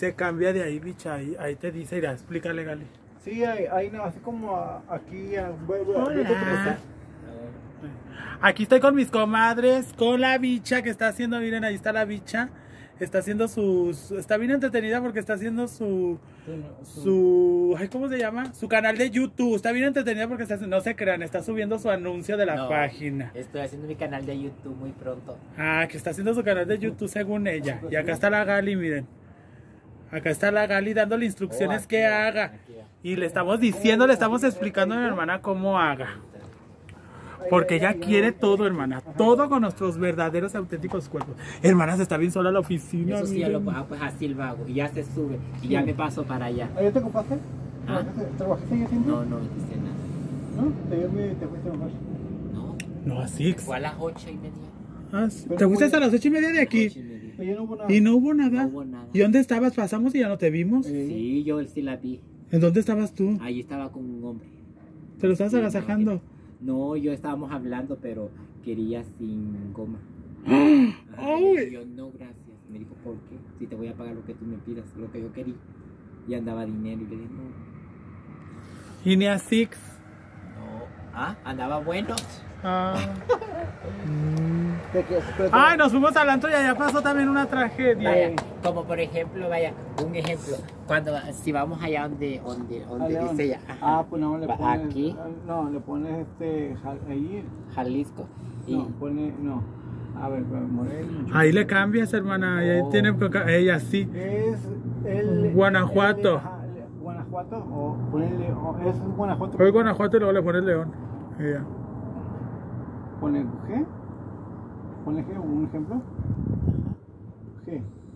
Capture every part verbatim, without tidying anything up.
se cambia de ahí, bicha, ahí, ahí te dice, irá, explícale, Gali. Sí, ahí, ahí no, así como a- aquí. A, Hola. Aquí estoy con mis comadres, con la bicha que está haciendo, miren, ahí está la bicha. Está haciendo sus, está bien entretenida porque está haciendo su, su, ay, ¿cómo se llama? Su canal de YouTube. Está bien entretenida porque está, no se crean, está subiendo su anuncio de la No, página. Estoy haciendo mi canal de YouTube muy pronto. Ah, que está haciendo su canal de YouTube según ella. Y acá está la Gali, miren. Acá está la Gali dándole instrucciones Oh, aquí que va, haga. aquí va. Y le estamos diciendo, le estamos explicando a mi hermana cómo haga. Porque ella quiere todo, hermana. Todo con nuestros verdaderos, auténticos cuerpos. Hermana, se está bien sola la oficina. Eso sí, ya miren. lo hago, pues así lo hago. Y ya se sube. Y ya me paso para allá. ¿Ahí te ocupaste? ¿Ah? ¿Trabajaste ya siempre? No, no dice nada. ¿No? Ayer me te fuiste mejor. No. No, así. Fue a las ocho y media. Ah, sí. ¿Te fuiste hasta las ocho y media de Ocho y aquí? media. Ayer no hubo nada. Y no hubo nada. No hubo nada. ¿Y dónde estabas? Pasamos y ya no te vimos. Sí, yo sí la vi. ¿En dónde estabas tú? Ahí estaba con un hombre. ¿Te lo estabas Sí, agasajando? No, yo estábamos hablando, pero quería sin goma. ¡Ay! Ajá, y yo, no, gracias. Me dijo, ¿por qué? Si te voy a pagar lo que tú me pidas, lo que yo quería. Y andaba dinero y le dije, no. Y ni a Six. No. Ah, andaba bueno. Ah. ¿De qué? Pero- Ay, nos fuimos al antro y allá pasó también una tragedia. Vaya, como por ejemplo, vaya, un ejemplo. Cuando, si vamos allá donde, donde, donde Allá dice donde- ella, ajá, Ah, pues no, le va pones. aquí, No, le pones este. jal- Ahí. Jalisco. Y No, pone. No. A ver, pues, Morelia. Ahí le cambias, hermana. Y ahí Oh. tiene coca- ella sí. Es el. Guanajuato. el- ajá, el- Guanajuato o ponerle. O, es Guanajuato. Fue Guanajuato y luego le pones León. Ella. Pone G. Pone G, un ejemplo. G.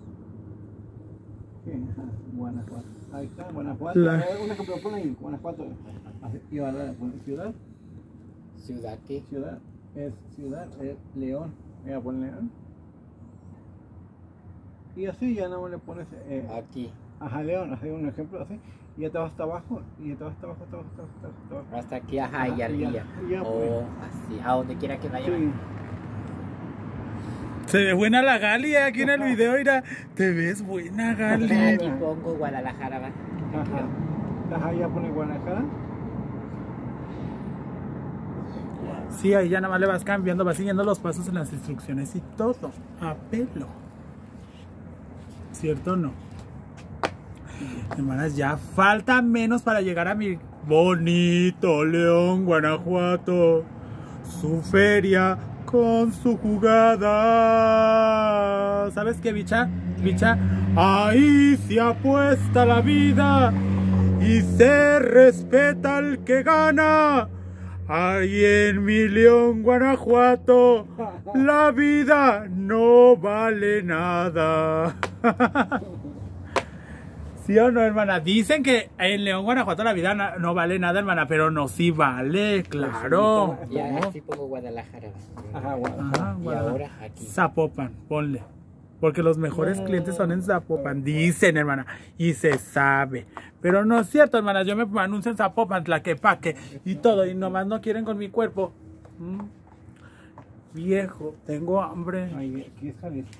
G, ajá, Guanajuato. Ahí está, Guanajuato. La- A ver, un ejemplo, pone ahí, Guanajuato. Así, y ahora pone ciudad. ciudad que Ciudad es ciudad, es León. Mira, pon León. Y así ya no le pones. Eh, aquí, ajá, León, así un ejemplo, así. Y ya te vas hasta abajo. Y ya te vas hasta abajo, hasta abajo, hasta abajo. Hasta abajo. hasta aquí, ajá, y Ajá, al y ya, día. y ya, O así, a donde quiera que vaya. Sí. Se ve buena la Gali eh, aquí en el video. Mira, te ves buena, Gali. Aquí pongo Guadalajara, va. Ajá. Ajá, ya pone Guadalajara. Sí, ahí ya nada más le vas cambiando, vas siguiendo los pasos en las instrucciones y todo. A pelo. ¿Cierto o no? Hermanas, ya falta menos para llegar a mi bonito León, Guanajuato. Su feria con su jugada. ¿Sabes qué, bicha? Bicha, ahí se apuesta la vida y se respeta al que gana. Ahí en mi León, Guanajuato, la vida no vale nada. ¿Sí o no, hermana? Dicen que en León, Guanajuato la vida no, no vale nada, hermana, pero no, sí vale, claro. Y así pongo Guadalajara. va. Ajá, Guadalajara. Ajá, Y Guadalajara. ahora aquí. Zapopan, ponle. Porque los mejores clientes son en Zapopan, dicen, hermana. Y se sabe. Pero no es cierto, hermana. Yo me anuncio en Zapopan, Tlaquepaque y todo. Y nomás no quieren con mi cuerpo. Mm. Viejo, tengo hambre. Ahí, aquí es Jalisco.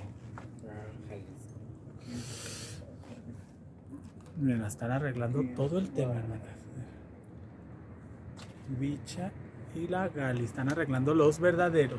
Miren, están arreglando todo el tema, hermanas. Bicha y la Gali están arreglando los verdaderos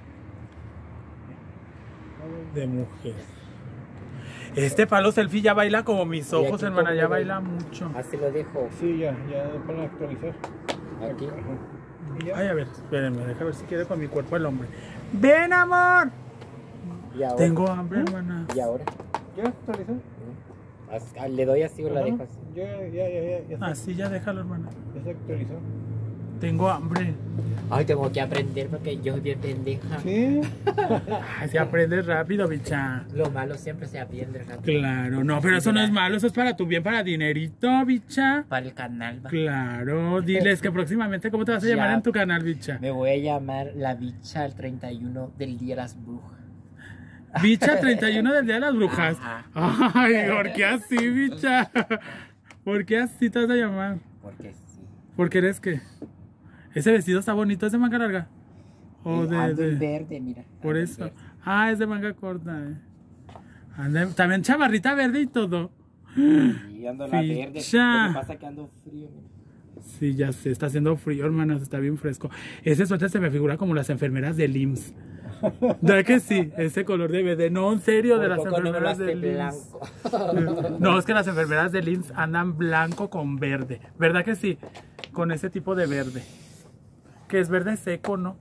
de mujer. Este palo selfie ya baila como mis Y ojos, aquí hermana, pongo ya el- baila mucho. Así lo dejo. Sí, ya, ya para actualizar. Aquí. Y ya. Ay, a ver, espérenme, deja ver si quiere con mi cuerpo el hombre. ¡Ven, amor! Y ahora. Tengo hambre, hermana. Y ahora. ¿Ya actualizó? As- ah, Le doy así o la Ajá. dejo así. Ya, ya, ya, ya, ya, se- Así ya déjalo, hermana. ya se actualizó. Tengo hambre. Ay, tengo que aprender porque yo soy bien pendeja. Sí. Ay, se aprende rápido, bicha. Lo malo siempre se aprende rápido. Claro, no, pero eso no es malo, eso es para tu bien, para dinerito, bicha. Para el canal, va. Claro, diles que próximamente, ¿cómo te vas a llamar Ya. en tu canal, bicha? Me voy a llamar La Bicha el treinta y uno del Día de las Brujas. Bicha treinta y uno del Día de las Brujas. Ajá. Ay, ¿por qué así, bicha? ¿Por qué así te vas a llamar? Porque sí. ¿Porque eres qué? Ese vestido está bonito, ¿es de manga larga? O Eh, de, ando en de- verde, mira. Por ando en eso. verde. Ah, es de manga corta, eh. Anda- también chamarrita verde y todo. Y ando en la verde. Lo Ficha. que pasa es que ando frío. mira. Sí, ya sé, está haciendo frío, hermanas, está bien fresco. Ese suéter se me figura como las enfermeras del I M S S. ¿Verdad que sí? Ese color de verde. No, en serio, de Por las poco no me lo enfermeras hace del I M S S. blanco. No, es que las enfermeras del I M S S andan blanco con verde. ¿Verdad que sí? Con ese tipo de verde. Que es verde seco, ¿no?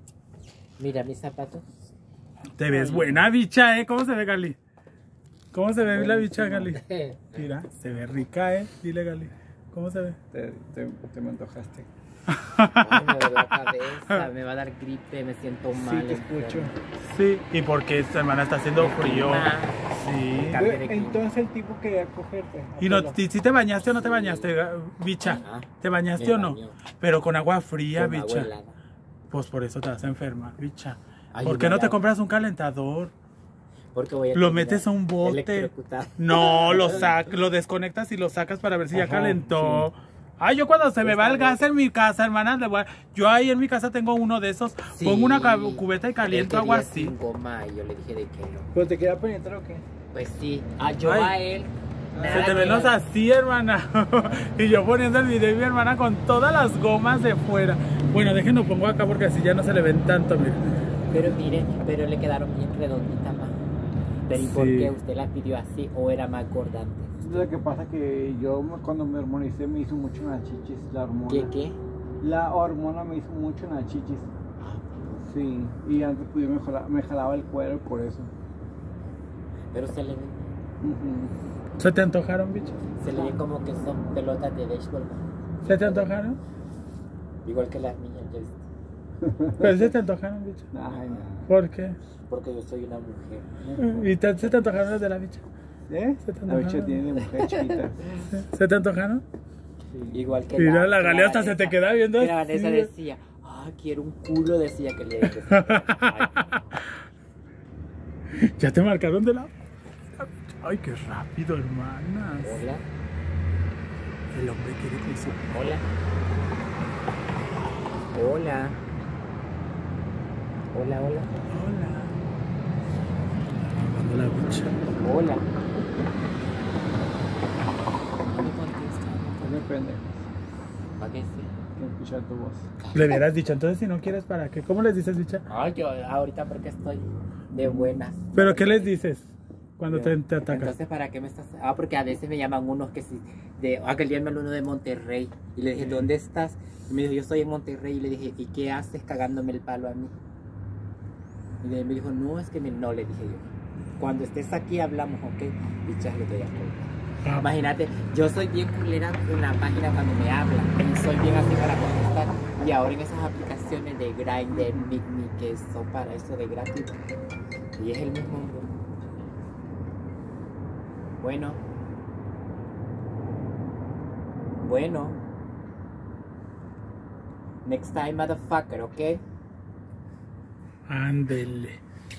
Mira mis zapatos. Te ves buena, bicha, ¿eh? ¿Cómo se ve, Gali? ¿Cómo se ve la bicha, Gali? Mira, se ve rica, ¿eh? Dile, Gali. ¿Cómo se ve? Te, te, te me antojaste. Ay, me duele la cabeza, me va a dar gripe, me siento mal. Sí, te escucho. Sí, ¿y por qué esta semana está haciendo frío? Sí. Cambio de clima. Entonces el tipo quería cogerte. ¿Y no, si te bañaste o no te bañaste, bicha? Ajá. ¿Te bañaste Me o no? bañó. Pero con agua fría, Con agua bicha. helada. Pues por eso te vas a enfermar, bicha. Ay, ¿Por qué no helada. te compras un calentador? Porque voy a Lo terminar metes a un bote. electrocutado. No, lo sac lo desconectas y lo sacas para ver si ya Ajá, calentó. Ay, yo cuando se me va el gas en mi casa, hermanas, le voy a- yo ahí en mi casa tengo uno de esos. Sí. Pongo una ca- cubeta y caliento Él agua quería así. sin goma y yo le dije de que no. ¿Pero te quería penetrar o qué? Pues sí, a yo Ay. a él. Se nada te ven que- los así, hermana. Y yo poniendo el video y mi hermana con todas las gomas de fuera. Bueno, déjenlo pongo acá porque así ya no se le ven tanto, mira. Pero mire, pero le quedaron bien redonditas más. Pero ¿y por Sí. qué usted las pidió así o era más gorda antes? Lo que pasa que yo me- cuando me hormonicé me hizo mucho en las chichis, la hormona. ¿Qué qué? La hormona me hizo mucho en las chichis. Sí, y antes pues yo me jalaba, me jalaba el cuero y por eso. Pero se le ven, Ujú. ¿Se te antojaron, bicho? se le ven como que son pelotas de béisbol, ¿no? ¿Se te antojaron? Igual que las mías, ya viste. Pues se te antojaron, bicho. Ay, no. ¿Por qué? Porque yo soy una mujer. ¿Y te- se te antojaron las de la bicha? ¿Eh? Se te La bicha antojaron. tiene de mujer chiquita. ¿Se te antojaron? Sí. Igual que Mira, la que Galia hasta se Vanessa. te queda viendo Que la así. Vanessa decía, ah, quiero un culo, decía que le decía. Ay, Ya te marcaron de la... Ay, qué rápido, hermanas. hola, El hombre quiere con su... hola. Hola. Hola, hola. Hola. Cuando la bicha. Hola. No me contesta. No me prende. ¿Para qué sí? Quiero escuchar tu voz. Le hubieras dicho, entonces si no quieres, ¿para qué? ¿Cómo les dices, bicha? Ay, yo ahorita porque estoy de buenas. ¿Pero qué les dices cuando te, te atacas? Entonces, ¿para qué me estás...? Ah, porque a veces me llaman unos que sí... De, aquel día me habló uno de Monterrey. Y le dije, ¿dónde estás? Y me dijo, yo estoy en Monterrey. Y le dije, ¿y qué haces cagándome el palo a mí? Y me dijo, no, es que me... No, le dije yo. Cuando estés aquí hablamos, ¿ok? Y ya le doy a colgar. Ah, Imagínate, yo soy bien culera en la página cuando me hablan. Y soy bien así para contestar. Y ahora en esas aplicaciones de Grindr, Meet Me, que son para eso de gratis. Y es el mismo... Bueno. Bueno. Next time, motherfucker, ¿ok? ándele.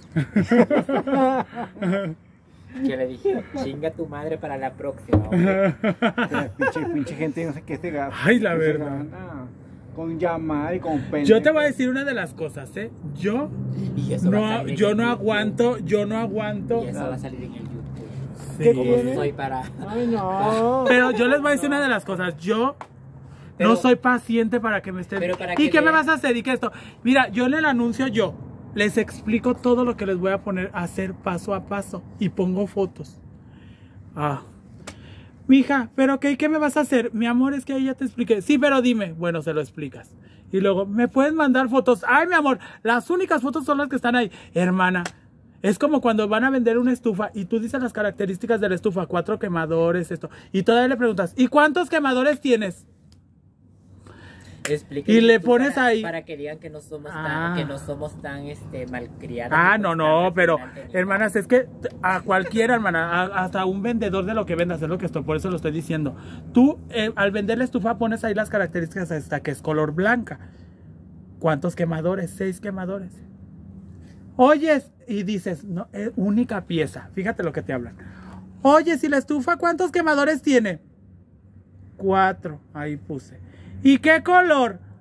Que le dije, chinga tu madre para la próxima, ¿ok? La pinche, pinche gente no sé qué se gasta. Ay, la que se verdad. gana Con llamar y con pene. Yo te voy a decir una de las cosas, ¿eh? Yo Y eso va a no, salir en yo el no YouTube. aguanto, yo no aguanto. Y eso va a salir en el YouTube. Sí. ¿Qué Como tiene? soy para... Ay, no. Pero yo les voy a decir una de las cosas. Yo Pero- no soy paciente para que me estén. Pero para ¿Y que qué me vean- vas a hacer? ¿Y qué esto? Mira, yo en el anuncio yo les explico todo lo que les voy a poner a hacer paso a paso y pongo fotos. Ah. Mija, ¿pero qué? ¿Qué me vas a hacer? Mi amor, es que ahí ya te expliqué. Sí, pero dime. Bueno, se lo explicas. Y luego, ¿me puedes mandar fotos? Ay, mi amor, las únicas fotos son las que están ahí. Hermana, es como cuando van a vender una estufa y tú dices las características de la estufa, cuatro quemadores, esto. Y todavía le preguntas, ¿y cuántos quemadores tienes? Explique Y le YouTube pones para, ahí. para que digan que no somos Ah. tan, que no somos tan este, malcriadas. Ah, ni no, pues no, tan pero repugnantes, ni hermanas, es que a cualquiera, hermana, a- hasta un vendedor de lo que vendas, es lo que estoy, por eso lo estoy diciendo. Tú, eh, al vender la estufa, pones ahí las características hasta que es color blanca. ¿Cuántos quemadores? Seis quemadores. Oyes, y dices, no, es única pieza. Fíjate lo que te hablan. Oye, si la estufa, ¿cuántos quemadores tiene? Cuatro, ahí puse. ¿Y qué color?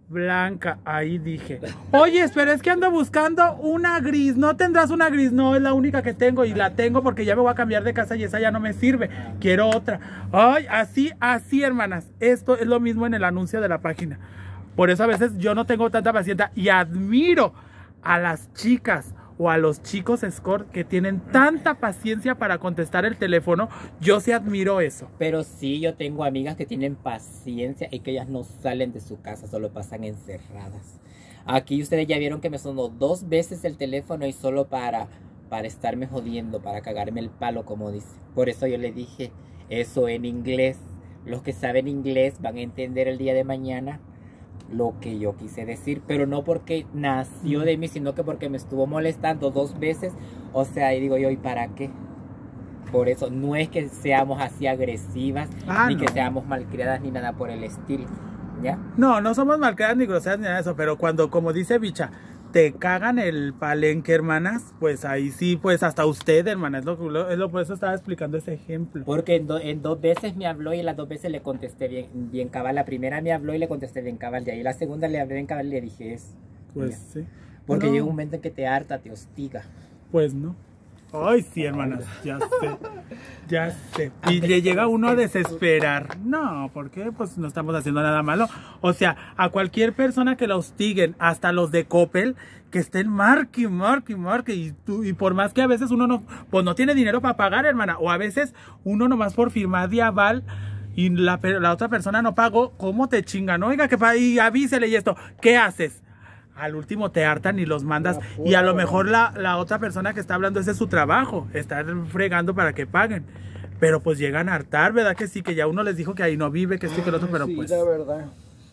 Blanca, ahí dije. Oye, pero es que ando buscando una gris. ¿No tendrás una gris? No, es la única que tengo y la tengo porque ya me voy a cambiar de casa y esa ya no me sirve. Quiero otra. Ay, así, así, hermanas. Esto es lo mismo en el anuncio de la página. Por eso a veces yo no tengo tanta paciencia y admiro a las chicas o a los chicos escort que tienen tanta paciencia para contestar el teléfono. Yo sí admiro eso. Pero sí, yo tengo amigas que tienen paciencia y que ellas no salen de su casa, solo pasan encerradas. Aquí ustedes ya vieron que me sonó dos veces el teléfono y solo para, para estarme jodiendo, para cagarme el palo, como dice. Por eso yo le dije eso en inglés. Los que saben inglés van a entender el día de mañana lo que yo quise decir, pero no porque nació de mí, sino que porque me estuvo molestando dos veces. O sea, y digo yo, ¿y para qué? Por eso, no es que seamos así agresivas, ah, ni no. que seamos malcriadas, ni nada por el estilo, ¿ya? No, no somos malcriadas ni groseras ni nada de eso, pero cuando, como dice Bicha, te cagan el palenque, hermanas, pues ahí sí, pues hasta usted, hermana, es lo, lo, es lo por eso estaba explicando ese ejemplo. Porque en, do, en dos veces me habló y las dos veces le contesté bien, bien cabal. La primera me habló y le contesté bien cabal, de ahí la segunda le hablé bien cabal y le dije eso. Pues ya. sí. Porque no. llega un momento en que te harta, te hostiga. Pues no. Ay, sí, hermanas, ya sé, ya sé. Y le llega uno a desesperar. No, porque pues no estamos haciendo nada malo. O sea, a cualquier persona que la hostiguen, hasta los de Coppel, que estén marque, marque, marque. Y, tú, y por más que a veces uno no, pues no tiene dinero para pagar, hermana. O a veces uno nomás por firmar de aval y la, la otra persona no pagó, ¿cómo te chingan? Oiga, que pa, y avísele y esto, ¿qué haces? Al último te hartan y los mandas y a lo mejor la, la otra persona que está hablando, ese es su trabajo, estar fregando para que paguen, pero pues llegan a hartar, ¿verdad que sí? Que ya uno les dijo que ahí no vive, que esto y que el otro, pero sí, pues... la verdad.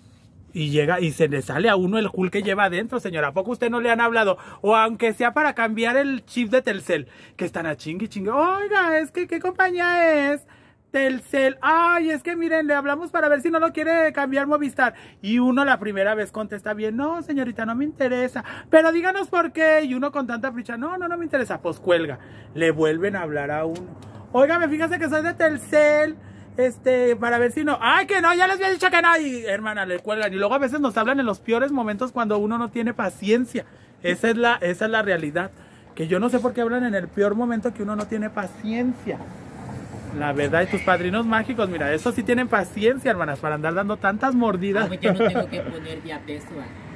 Y llega y se le sale a uno el cool que lleva adentro, señora. ¿A poco usted no le han hablado? O aunque sea para cambiar el chip de Telcel, que están a chingue chingue. Oiga, es que ¿qué compañía es? Telcel, ay, es que miren, le hablamos para ver si no lo quiere cambiar Movistar. Y uno la primera vez contesta bien, no, señorita, no me interesa. Pero díganos por qué. Y uno con tanta prisa, no, no, no me interesa. Pues cuelga. Le vuelven a hablar a uno. Óigame, fíjese que soy de Telcel. Este, para ver si no. Ay, que no, ya les había dicho que no. Y hermana, le cuelgan. Y luego a veces nos hablan en los peores momentos cuando uno no tiene paciencia. Esa es la, esa es la realidad. Que yo no sé por qué hablan en el peor momento que uno no tiene paciencia. La verdad, y tus padrinos mágicos, mira, eso sí tienen paciencia, hermanas, para andar dando tantas mordidas. Ah, pues yo no tengo que poner de a peso.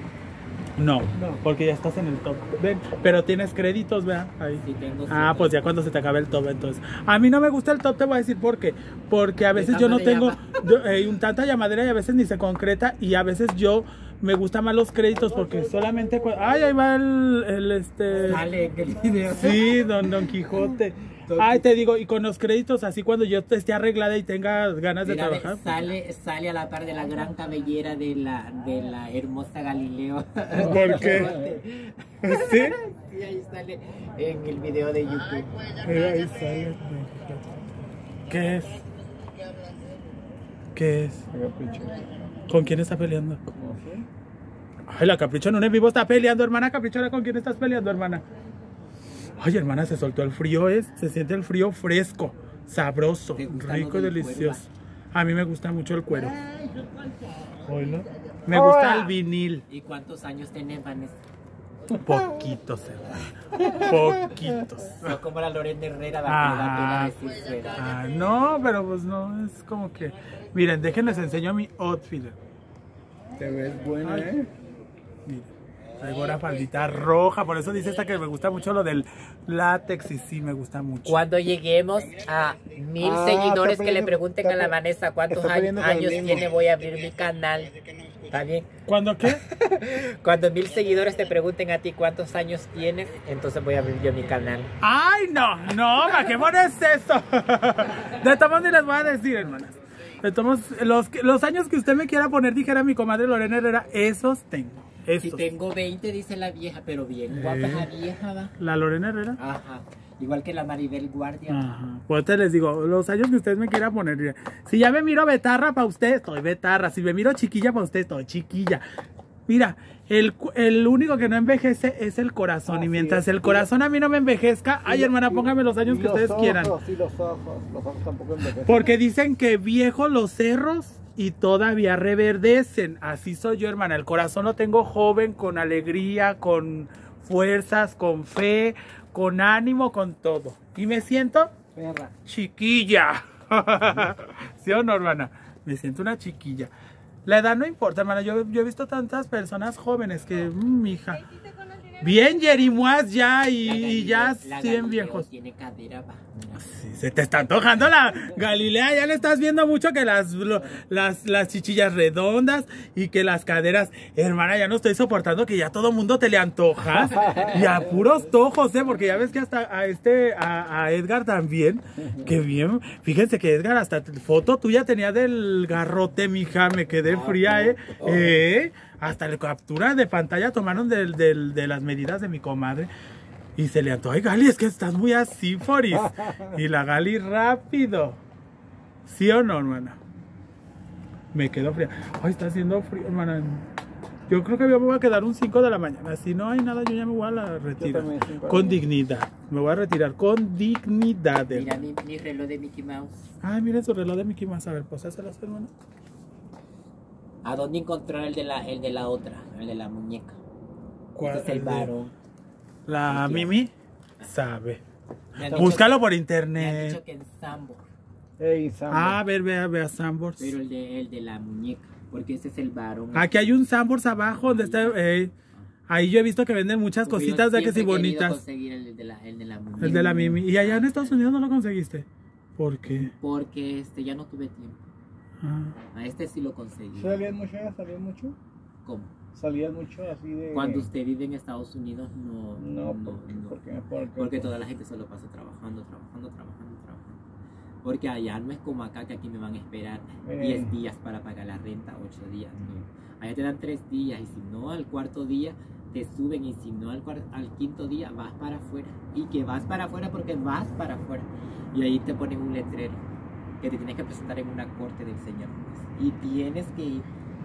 No, no, porque ya estás en el top. Ven, pero tienes créditos, ¿verdad? Ahí. Sí, tengo. Ah, pues ya cuando se te acabe el top, entonces. A mí no me gusta el top, te voy a decir por qué. Porque a veces yo no tengo yo, eh, un tanta llamadera y a veces ni se concreta. Y a veces yo me gustan más los créditos porque solamente... Ay, ahí va el, el este... Sale en el video. Sí, don, don Quijote. Ay, te digo, y con los créditos, así cuando yo esté arreglada y tenga ganas de Mira, trabajar. Sale, sale a la par de la gran cabellera de la, de la hermosa Galileo. ¿Por qué? ¿Sí? Sí, ahí sale en el video de YouTube. Mira, ahí sale. ¿Qué es? ¿Qué es? ¿Con quién está peleando? Ay, la Capricho en un en vivo está peleando, hermana. Caprichona, ¿con quién estás peleando, hermana? Ay, hermana, se soltó el frío, ¿es? Se siente el frío fresco, sabroso, rico y delicioso. A mí me gusta mucho el cuero. Hola. Me gusta el vinil. ¿Y cuántos años tenés, Vanessa? Poquitos, hermana. Poquitos. No como la Lorena Herrera, Ah, va a decir su edad. ah, no, pero pues no, es como que... Miren, déjenles enseño mi outfit. Te ves buena, Ay. ¿eh? Miren. Traigo una faldita roja, por eso dice esta que me gusta mucho lo del látex y sí, me gusta mucho. Cuando lleguemos a mil Ah, seguidores está que le peleando- pregunten a la está- Vanessa cuántos está años, peleando con el años mismo. tiene, voy a abrir mi canal. ¿Está bien? ¿Cuándo qué? Cuando mil seguidores te pregunten a ti cuántos años tienes, entonces voy a abrir yo mi canal. ¡Ay, no! ¡No! ¿Para qué pones eso? De todos ni les voy a decir, hermanas. De todos, los, los años que usted me quiera poner, dijera mi comadre Lorena Herrera, esos tengo. Esos. Si tengo veinte, dice la vieja, pero bien guapa esa vieja, va. ¿La Lorena Herrera? Ajá. Igual que la Maribel Guardia. Ajá. Pues te les digo, los años que ustedes me quieran poner. Si ya me miro betarra para usted, estoy betarra. Si me miro chiquilla para usted, estoy chiquilla. Mira, el, cu- el único que no envejece es el corazón. Así y mientras es. el corazón a mí no me envejezca, ay, Y- hermana, y- póngame los años y que los ustedes ojos, quieran. Sí, los ojos, los ojos tampoco envejecen. Porque dicen que viejos los cerros y todavía reverdecen. Así soy yo, hermana. El corazón lo tengo joven, con alegría, con fuerzas, con fe, con ánimo, con todo. Y me siento Perra. chiquilla. ¿Sí o no, hermana? Me siento una chiquilla. La edad no importa, hermana. Yo, yo he visto tantas personas jóvenes que, mmm, hija. Bien yerimuas ya y, La y ya Galileo- la siguen Galileo viejos. Tiene cadera, va. Mira. Sí, se te está antojando la Galilea, ya le estás viendo mucho que las, lo- las, las chichillas redondas y que las caderas, hermana, ya no estoy soportando que ya todo mundo te le antojas y a puros tojos, eh, porque ya ves que hasta a este, a, a Edgar también, que bien, fíjense que Edgar hasta foto tuya tenía del garrote, mija, me quedé fría, eh, eh, hasta la captura de pantalla tomaron del, del, de las medidas de mi comadre. Y se le antojó, ay Gali, es que estás muy así, Foris. Y la Gali rápido. ¿Sí o no, hermana? Me quedo fría. Ay, está haciendo frío, hermana. Yo creo que yo me voy a quedar un cinco de la mañana. Si no hay nada, yo ya me voy a la retirar. también, cinco de la Con mañana. dignidad. Me voy a retirar con dignidad. Mira hermana. mi, mi reloj de Mickey Mouse. Ay, miren su reloj de Mickey Mouse. A ver, poséselas, hermano. ¿A dónde encontrar el de la, el de la otra? El de la muñeca. ¿Cuál? Este es el El de- varón. La ¿Qué? Mimi sabe. Me han dicho- Búscalo por Me han internet. dicho que en Sambor. Ey, Sam. Ah, a ver, vea, vea Sambors. Pero el de, el de la muñeca. Porque ese es el varón. Aquí hay un Sambors abajo donde está. eh, ahí yo he visto que venden muchas Porque yo cositas de que sí siempre he querido bonitas. conseguir el de la, el de la muñeca. El de la Mimi. Y allá en Estados Unidos no lo conseguiste. ¿Por qué? Porque este, ya no tuve tiempo. Ah. A este sí lo conseguí. ¿Salían mucho? ¿Salían mucho? ¿Cómo? ¿Salían mucho así de...? Cuando usted vive en Estados Unidos, no. No, no, porque, no. porque, porque, Porque toda la gente solo pasa trabajando, trabajando, trabajando, trabajando. Porque allá no es como acá, que aquí me van a esperar Eh. diez días para pagar la renta, ocho días, no. Allá te dan tres días y si no al cuarto día te suben y si no al, cuar- al quinto día vas para afuera. Y que vas para afuera porque vas para afuera. Y ahí te ponen un letrero que te tienes que presentar en una corte del Señor. Y tienes que ir.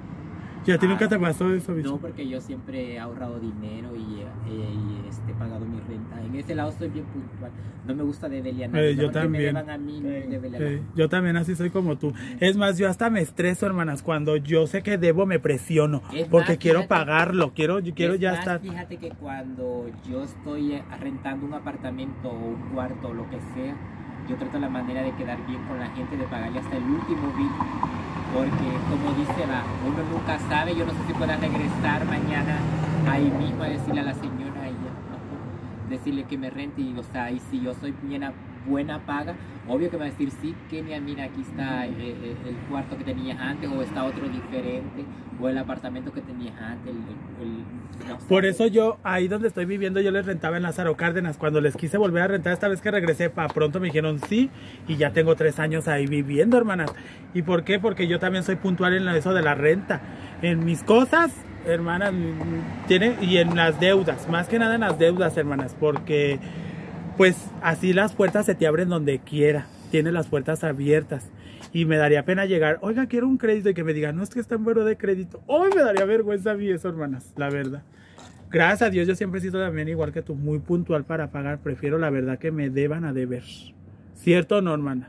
¿Y a ti Ah, nunca te pasó eso, bicho? No, porque yo siempre he ahorrado dinero y, eh, y este, he pagado mi renta. En ese lado soy bien puntual. No me gusta deberle a nadie. Eh, yo No, porque también. Me deban a mí, no Eh, deberle a Eh, nadie. yo también así soy como tú. Es más, yo hasta me estreso, hermanas. Cuando yo sé que debo, me presiono. Es Porque más, quiero fíjate- pagarlo. Quiero, yo quiero Es ya más, estar. Fíjate que cuando yo estoy eh, rentando un apartamento o un cuarto o lo que sea, yo trato la manera de quedar bien con la gente, de pagarle hasta el último bill. Porque como dice, va, uno nunca sabe, yo no sé si pueda regresar mañana ahí mismo a decirle a la señora, ella, no, decirle que me rente, y o sea, y si yo soy buena, buena paga, obvio que me va a decir, sí, Kenia, mira, aquí está eh, eh, el cuarto que tenías antes, o está otro diferente, o el apartamento que tenías antes, el, el- el- no sé. Por eso yo, ahí donde estoy viviendo, yo les rentaba en Lázaro Cárdenas. Cuando les quise volver a rentar, esta vez que regresé, para pronto me dijeron sí. Y ya tengo tres años ahí viviendo, hermanas. ¿Y por qué? Porque yo también soy puntual en eso de la renta. En mis cosas, hermanas, tiene, y en las deudas. Más que nada en las deudas, hermanas. Porque, pues, así las puertas se te abren donde quiera. Tienes las puertas abiertas. Y me daría pena llegar, oiga, quiero un crédito, y que me digan, no, es que está en bueno de crédito. Hoy me daría vergüenza a mí eso, hermanas, la verdad. Gracias a Dios, yo siempre he sido también igual que tú, muy puntual para pagar. Prefiero la verdad que me deban a deber. ¿Cierto o no, hermana?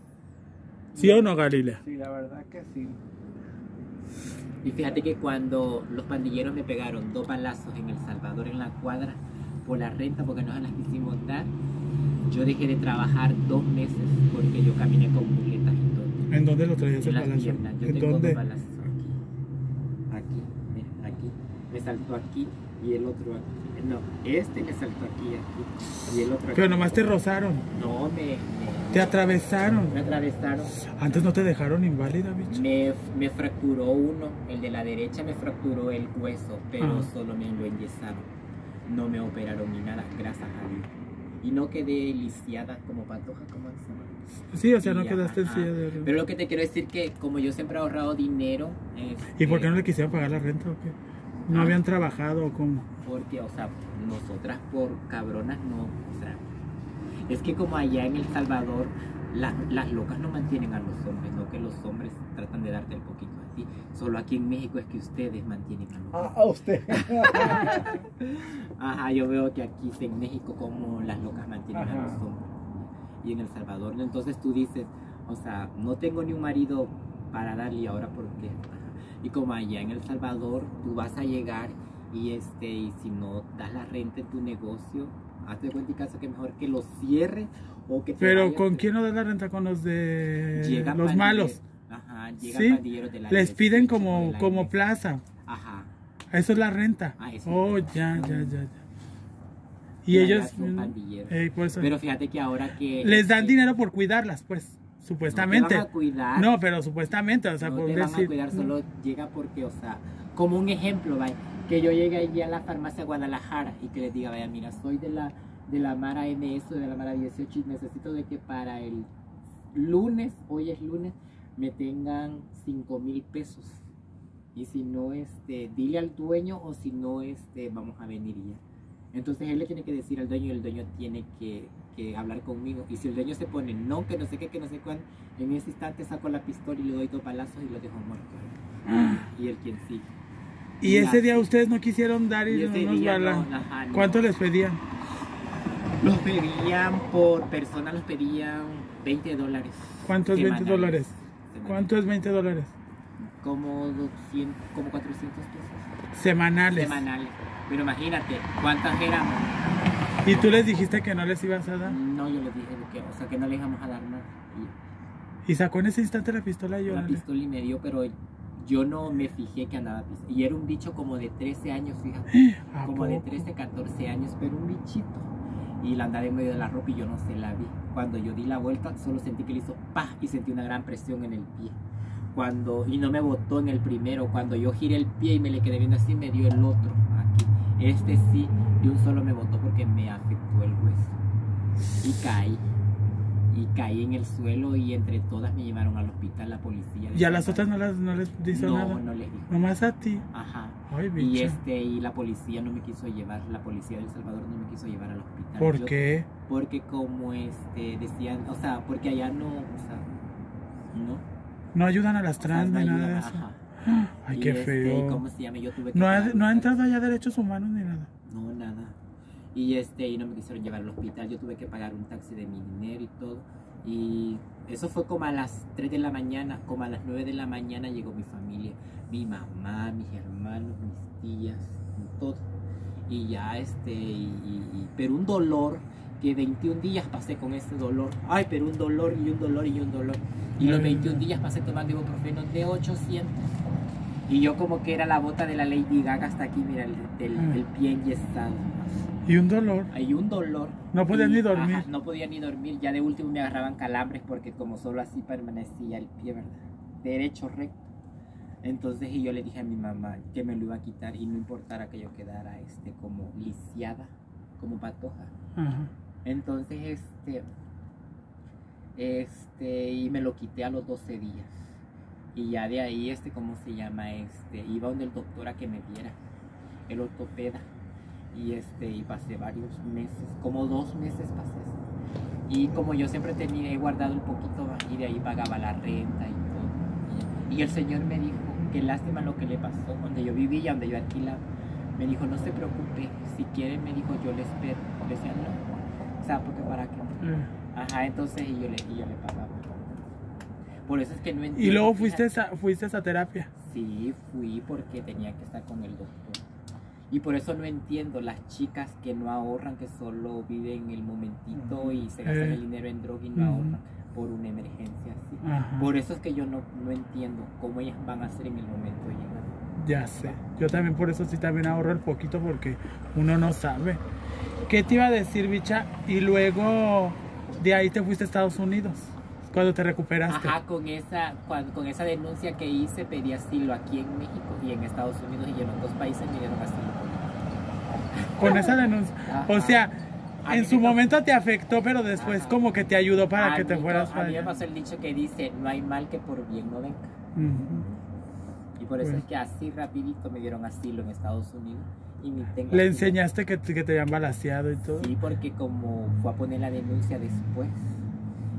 ¿Sí o no, Galilea? Sí, la verdad que sí. Y fíjate que cuando los pandilleros me pegaron dos balazos en El Salvador, en la cuadra, por la renta, porque no se las quisimos dar, yo dejé de trabajar dos meses porque yo caminé con muletas y todo. ¿En dónde lo traías el En las balazo? piernas. Yo ¿En tengo dónde? dos balazos aquí. Aquí, mira, aquí. Me saltó aquí y el otro aquí. No, este me saltó aquí, aquí. Y el otro aquí. Pero nomás te rozaron, No, me, me, te atravesaron. me atravesaron. Antes no te dejaron inválida, bicho. Me, me fracturó uno, el de la derecha me fracturó el hueso, pero Ah. solo me lo enyesaron. No me operaron ni nada, gracias a Dios. Y no quedé lisiada como patoja, como esa. Sí, o sea, no Y, quedaste en ajá. silla de ruedas. Pero lo que te quiero decir que como yo siempre he ahorrado dinero... ¿Y por qué no este, le quisieron pagar la renta o qué? ¿No Ah. habían trabajado o cómo? Porque, o sea, nosotras por cabronas no, o sea, es que como allá en El Salvador la- las locas no mantienen a los hombres, no que los hombres tratan de darte el poquito a ti. Solo aquí en México es que ustedes mantienen a los Ah, hombres. a usted. Ajá, yo veo que aquí en México como las locas mantienen Ajá. a los hombres. Y en El Salvador, ¿no? Entonces tú dices, o sea, no tengo ni un marido para darle, ¿y ahora por qué? Ajá. Y como allá en El Salvador, tú vas a llegar y este y si no das la renta en tu negocio, hazte cuenta y caso que mejor que lo cierre o que te Pero vayas. ¿con quién no das la renta? Con los de Llegan los pandilleros. malos. Ajá, llegan Sí, pandilleros de la les iglesia, piden el chico de como, la como iglesia. plaza. Ajá. Eso es la renta. Ah, eso Oh, es. ya, ya, ya, ya. Y Allá ellos son pandilleros. eh, pues, Pero fíjate que ahora que les dan este, dinero por cuidarlas, pues, no supuestamente. te van a cuidar. No, pero supuestamente, o sea, no por te van decir. a cuidar, solo llega porque, o sea, como un ejemplo, vaya, que yo llegue allí a la farmacia Guadalajara y que les diga, vaya, mira, soy de la, de la Mara M S o de la Mara dieciocho y necesito de que para el lunes, hoy es lunes, me tengan cinco mil pesos. Y si no, este, dile al dueño o si no, este, vamos a venir ya. Entonces él le tiene que decir al dueño y el dueño tiene que, que hablar conmigo. Y si el dueño se pone no, que no sé qué, que no sé cuándo, en ese instante saco la pistola y le doy dos balazos y lo dejo muerto. Y el quien sigue. Y ese Ya. día ustedes no quisieron dar y Y ese unos día balas. no, ajá, no. ¿Cuánto les pedían? Los pedían por persona, los pedían veinte dólares. ¿Cuánto es veinte semanales. dólares? Semanales. ¿Cuánto es veinte dólares? Como doscientos, como cuatrocientos pesos. Semanales. Semanales. Pero imagínate, ¿cuántas éramos? ¿Y tú les dijiste que no les ibas a dar? No, yo les dije que, o sea, que no les íbamos a dar nada. Y Y sacó en ese instante la pistola y yo. la pistola y me dio, pero yo no me fijé que andaba pistola. Y era un bicho como de trece años, fíjate. ¿A Como de poco? trece, catorce años, pero un bichito. Y la andaba en medio de la ropa y yo no se la vi. Cuando yo di la vuelta, solo sentí que le hizo ¡pah! Y sentí una gran presión en el pie. Cuando, y no me botó en el primero. Cuando yo giré el pie y me le quedé viendo así, me dio el otro aquí. Este sí, y un solo me botó porque me afectó el hueso. Y caí. Y caí en el suelo y entre todas me llevaron al hospital, la policía. ¿Y a las otras no, las, no les hizo no, nada? No les dijo. Nomás a ti. Ajá. Ay, Y bicho. este y la policía no me quiso llevar, la policía de El Salvador no me quiso llevar al hospital. ¿Por Yo- qué? Porque como este decían, o sea, porque allá no, o sea, no. No ayudan a las o sea, trans no ni nada de ayudan, eso. ajá. Ay, Y qué este, feo. y ¿cómo se llama? Yo tuve que No ha, pagar no ha un entrado taxi. allá derechos humanos ni nada. No, nada. Y este y no me quisieron llevar al hospital, yo tuve que pagar un taxi de mi dinero y todo. Y eso fue como a las tres de la mañana, como a las nueve de la mañana llegó mi familia, mi mamá, mis hermanos, mis tías, todo. Y ya este, y, y- y- pero un dolor, que veintiún días pasé con ese dolor. Ay, pero un dolor y un dolor y un dolor. Y los Ay, veintiún no. días pasé tomando ibuprofeno de ochocientos. Y yo como que era la bota de la Lady Gaga hasta aquí, mira, el, el, Ah. el pie enyesado. Y un dolor. Hay un dolor. No podías Y, ni dormir. ajá, no podía ni dormir. Ya de último me agarraban calambres porque como solo así permanecía el pie, ¿verdad? Derecho, recto. Entonces y yo le dije a mi mamá que me lo iba a quitar y no importara que yo quedara este como lisiada, como patoja. Ajá. Entonces este este y me lo quité a los doce días. Y ya de ahí este cómo se llama este iba donde el doctor a que me viera, el ortopeda. Y este y pasé varios meses, como dos meses pasé así. Y como yo siempre tenía he guardado un poquito y de ahí pagaba la renta y todo. Y, y el señor me dijo que lástima lo que le pasó donde yo vivía, donde yo alquilaba. Me dijo, no se preocupe, si quiere, me dijo, yo le espero. Le decía, no, o sea, porque para qué. Eh. Ajá, entonces y yo le, y yo le pagaba. Por eso es que no entiendo. Y luego fíjate. fuiste a, fuiste a terapia. Sí, fui porque tenía que estar con el doctor. Y por eso no entiendo las chicas que no ahorran, que solo viven el momentito y se gastan Eh. el dinero en droga y no Ujú. ahorran por una emergencia así. Ajá. Por eso es que yo no, no entiendo cómo ellas van a hacer en el momento de llegar. Ya sé. Yo también por eso sí también ahorro el poquito porque uno no sabe. ¿Qué te iba a decir, bicha? Y luego de ahí te fuiste a Estados Unidos. Cuando te recuperaste. Ajá, con esa, cuando, con esa denuncia que hice pedí asilo aquí en México y en Estados Unidos y en los dos países me dieron asilo. Con esa denuncia. Ajá. O sea, A en mí su me pasó- momento te afectó, pero después Ajá. como que te ayudó para A que te mí- fueras A para mí me allá. pasó el dicho que dice, no hay mal que por bien no venga. Ujú. Y por eso Bueno. es que así rapidito me dieron asilo en Estados Unidos. Y ni tengo Le asilo. enseñaste que, te- que te habían balaseado y todo. Sí, porque como fue a poner la denuncia después.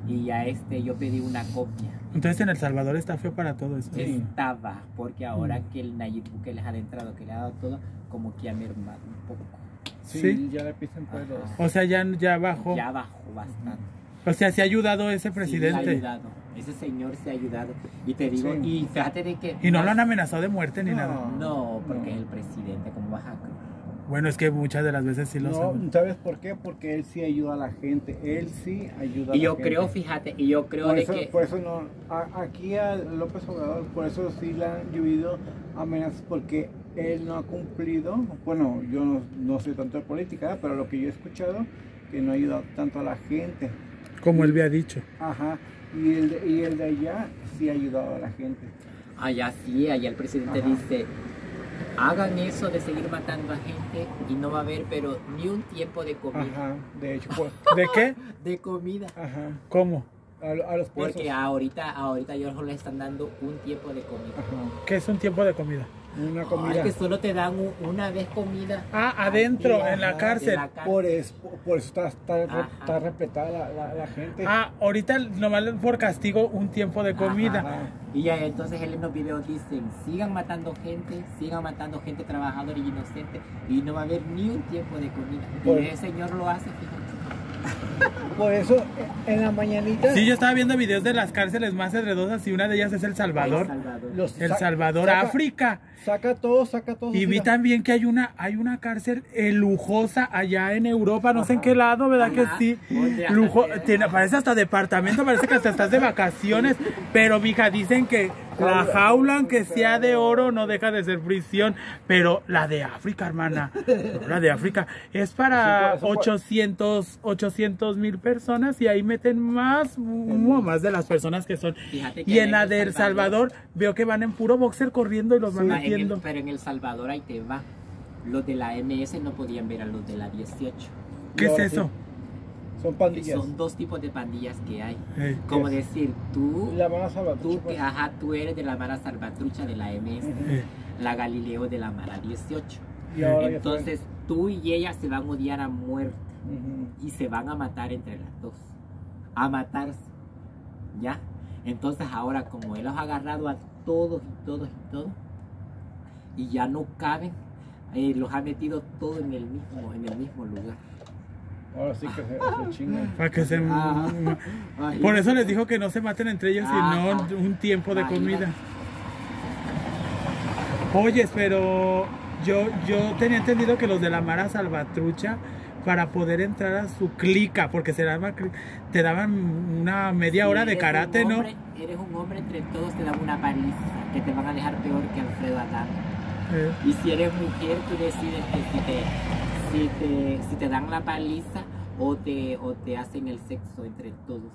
y a este yo pedí una copia. Entonces en El Salvador está feo para todo eso. Sí. Estaba, porque ahora Mm. que el Nayib Bukele les ha adentrado, que le ha dado todo, como que ha mermado un poco. Sí, Sí. ya le pisan por dos. O sea, ya, ya bajó. Ya bajó bastante. O sea, se ha ayudado ese Sí, ha presidente. ayudado. Ese señor se ha ayudado. Y te digo, Sí. y fíjate de que... Y no lo han amenazado de muerte ni No. nada. No, porque No. es el presidente, como vas a creer? Bueno, es que muchas de las veces sí lo No, saben. ¿sabes por qué? Porque él sí ayuda a la gente. Él sí ayuda a Y la yo gente. creo, fíjate, y yo creo Por de eso, que... por eso no, a- aquí a López Obrador, por eso sí le han llovido amenazas, porque él no ha cumplido, bueno, yo no, no sé tanto de política, pero lo que yo he escuchado, que no ha ayudado tanto a la gente. Como él había dicho. Ajá, y el de, y el de allá sí ha ayudado a la gente. Allá sí, allá el presidente Ajá. dice, hagan eso de seguir matando a gente y no va a haber, pero ni un tiempo de comida. Ajá, de hecho, pues, ¿De qué? De comida. ajá, ¿Cómo? a, lo- a los presos. Porque ahorita, ahorita ellos les están dando un tiempo de comida. Ajá, ¿Qué es un tiempo de comida? una Ay, comida. que solo te dan un- una vez comida. Ah, adentro, Aquí, en la ajá, cárcel. en la cárcel. Por eso, por eso está, está, re- Ajá. está repletada la, la, la gente. Ah, ahorita nomás por castigo un tiempo de comida. Ajá. Y ya entonces él en los videos dicen, sigan matando gente, sigan matando gente trabajadora y inocente y no va a haber ni un tiempo de comida. Y Por- el señor lo hace, fíjate. Por eso, en la mañanita, Sí, yo estaba viendo videos de las cárceles más edredosas y una de ellas es El Salvador. El Salvador. los El sa- Salvador, saca- África. Saca todo, saca todo. Y vi mira. también que hay una, hay una cárcel eh, lujosa allá en Europa, no sé en qué lado, ¿verdad Ajá. que sí? Oye, hasta Lujo, que- tiene, parece hasta departamento, parece que hasta estás de vacaciones, pero mija, dicen que la jaula, aunque sea de oro, no deja de ser prisión, pero la de África, hermana, no, la de África, es para Sí, por eso, ochocientos mil personas y ahí meten más, mu- más de las personas que son. Fíjate que Y en en la El de El Salvador- Salvador veo que van en puro boxer corriendo y los van Ah, en el- metiendo. pero en El Salvador ahí te va. Los de la M S no podían ver a los de la dieciocho. ¿Qué Y es ahora eso? sí, son pandillas. Son dos tipos de pandillas que hay. Eh, Como es? decir, tú, La mala tú, salvatrucha, que, pues. ajá, tú eres de la Mara Salvatrucha de la M S, Ujú. eh. la Galileo de la Mara dieciocho. Y ahora ya Entonces tú y ella se van a odiar a muerte fue. Ujú. y se van a matar entre las dos. A matarse. ¿Ya? Entonces ahora como él los ha agarrado a todos y todos y todos y ya no caben, eh, los ha metido todo en el mismo, en el mismo lugar. Ahora sí que se, se chingan. Para que se... Ah. Ay, Por eso les dijo que no se maten entre ellos, sino Ajá. un tiempo de Imagínate. comida. Oyes, pero yo, yo tenía entendido que los de la Mara Salvatrucha, para poder entrar a su clica, porque se daba, cli- te daban una media si hora de eres karate, un ¿no? hombre- Eres un hombre, entre todos te dan una paliza que te van a dejar peor que Alfredo Adán. Eh, Y si eres mujer, tú decides que si te, si te, si te dan la paliza o te, o te hacen el sexo entre todos.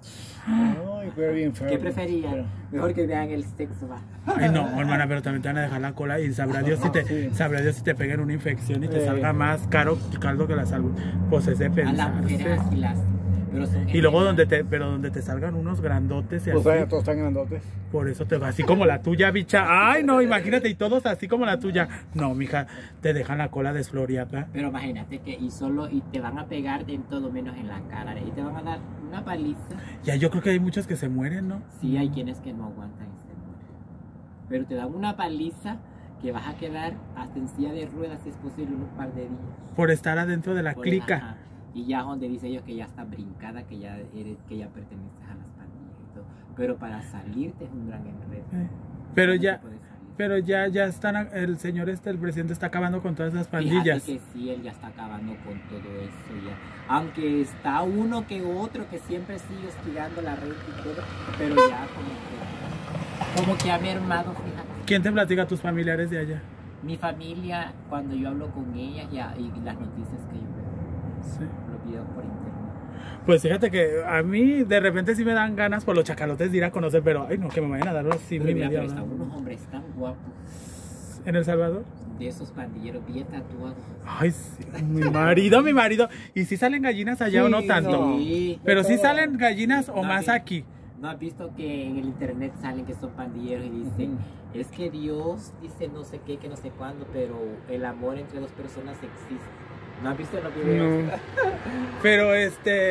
Ay, pero bien feo. ¿Qué preferían? Pero- Mejor que vean el sexo, va. Ay, no, hermana, pero también te van a dejar la cola y sabrá Dios si te, Sí. sabrá Dios si te peguen una infección y te Eh. salga más caro caldo que la salud. Pues es de A las mujeres pensarse. así las. Pero son Y luego donde te, pero donde te salgan unos grandotes y Pues así. vaya, todos están grandotes. Por eso te va así como la tuya, bicha. Ay, no, imagínate, y todos así como la tuya. No, mija, te dejan la cola desfloriada. Pero imagínate que y solo y te van a pegar en todo menos en la cara y te van a dar una paliza. Ya yo creo que hay muchos que se mueren, ¿no? Sí, hay quienes que no aguantan y se mueren. Pero te dan una paliza que vas a quedar hasta en silla de ruedas si es posible un par de días. Por estar adentro de la Por- clica. ajá. Y ya donde dice ellos que ya está brincada, que ya eres, que ya perteneces a las pandillas y todo. Pero para salirte es un gran enredo. Eh, Pero No te ya, puedes salir. pero ya, ya están, el señor este, el presidente está acabando con todas las pandillas. Fíjate que sí, él ya está acabando con todo eso ya. Aunque está uno que otro que siempre sigue hostigando la red y todo, pero ya como que, como que ha mermado, fíjate. ¿Quién te platica tus familiares de allá? Mi familia, cuando yo hablo con ellas ya, y las noticias que yo veo, Sí. los videos por internet. Pues fíjate que a mí de repente sí me dan ganas por los chacalotes de ir a conocer, pero ay no, que me vayan a dar así Pero mi mira, media pero hora. están unos hombres tan guapos, ¿En El Salvador? de esos pandilleros bien tatuados. Ay, sí, mi marido, mi marido. ¿Y si salen gallinas allá o no Sí, tanto? no. Sí. Pero si todo. salen gallinas o No, más sí. aquí. ¿No has visto que en el internet salen que son pandilleros y dicen, es que Dios dice no sé qué, que no sé cuándo, pero el amor entre dos personas existe? ¿No has visto los videos? No. Pero este,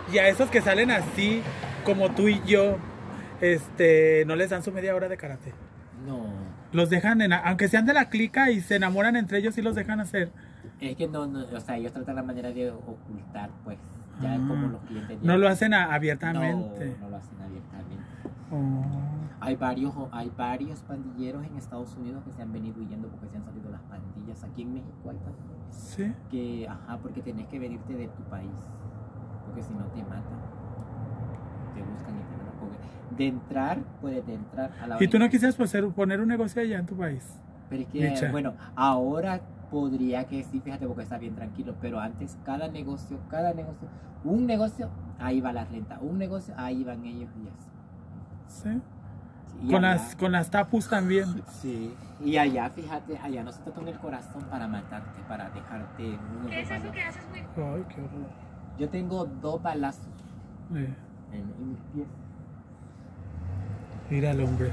Y a esos que salen así, como tú y yo, este, no les dan su media hora de karate. No. Los dejan, en, aunque sean de la clica y se enamoran entre ellos, sí los dejan hacer. Es que no, no, o sea, ellos tratan la manera de ocultar, pues. Ya Ah, es como los clientes. no ya- lo hacen a- abiertamente. No, no lo hacen abiertamente. Oh. Hay varios, hay varios pandilleros en Estados Unidos que se han venido huyendo porque se han salido las pandillas. Aquí en México hay también. Sí. Que, ajá, porque tenés que venirte de tu país. Porque si no te matan. Te buscan y te matan. Porque de entrar, puedes de entrar a la ¿Y tú no vaina. quisieras pues, ser- poner un negocio allá en tu país? Pero es que, Micha. bueno, ahora podría que sí, fíjate, porque está bien tranquilo. Pero antes, cada negocio, cada negocio, un negocio, ahí va la renta. Un negocio, ahí van ellos y así. Sí. Sí, y Con allá- las, con las tapus también. Sí, y allá, fíjate, allá no se te toma el corazón para matarte, para dejarte uno ¿Qué dos es eso balazos. que haces muy Ay, qué horror. Yo tengo dos balazos Eh, en, en mis pies. mira al hombre.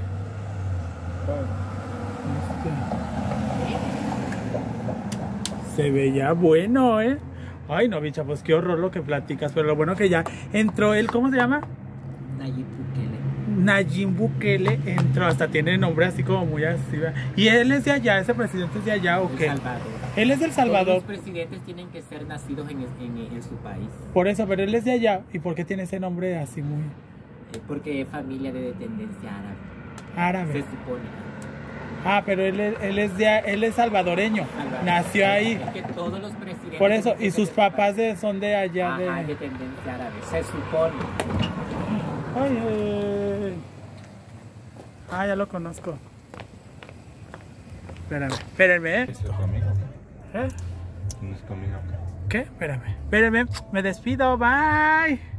Este. Se veía bueno, ¿eh? Ay, no, bicha, pues qué horror lo que platicas. Pero lo bueno que ya entró él, ¿cómo se llama? Nayib Bukele. Nayib Bukele entró, hasta tiene nombre así como muy así. ¿verdad? ¿Y él es de allá? ¿Ese presidente es de allá o El qué? Salvador. Él es del Todos Salvador. los presidentes tienen que ser nacidos en, en, en su país. Por eso, pero él es de allá. ¿Y por qué tiene ese nombre así muy Eh, Porque es familia de tendencia árabe. Se árabe? supone. Ah, pero él es, él es, de, él es salvadoreño. Salvador. Nació ahí. Es que todos los presidentes. Por eso, tienen que y ser sus de su papás país. de, son de allá. Ajá, de De... tendencia árabe. Se supone. Ay, ay, ay. Ah, ya lo conozco. Espérame, espérenme, ¿eh? ¿Es conmigo? ¿Eh? ¿No es conmigo? ¿Qué? Espérame, espérenme, me despido, bye.